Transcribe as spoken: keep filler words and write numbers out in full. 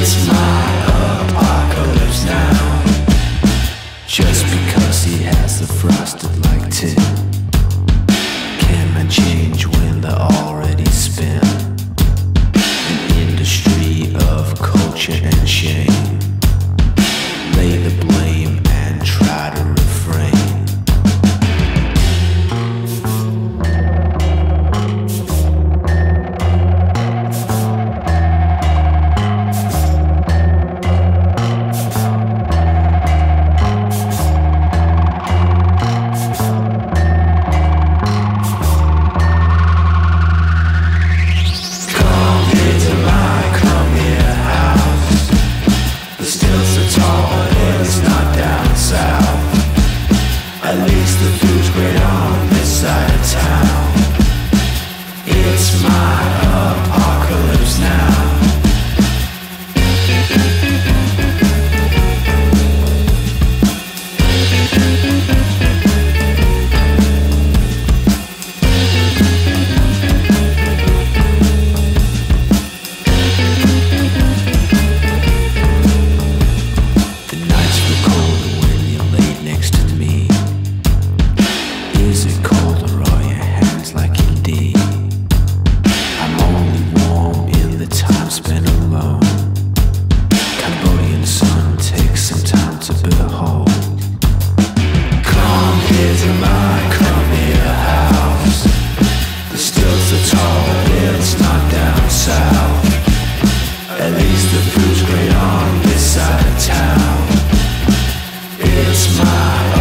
It's my apocalypse now. Just because he has the frosted like tin, can man change when they're already spent? An industry of culture and shame. Lay the blame and try to refrain. At least the food's great on this side of town. It's my apocalypse now. The nights were cold when you laid next to me. Is it cold or are your hands like indeed? I'm only warm in the time spent alone. Cambodian sun takes some time to behold. Come here to my Khmer house. The stilts are tall, it's not down south. At least the food's great on this side of town. It's my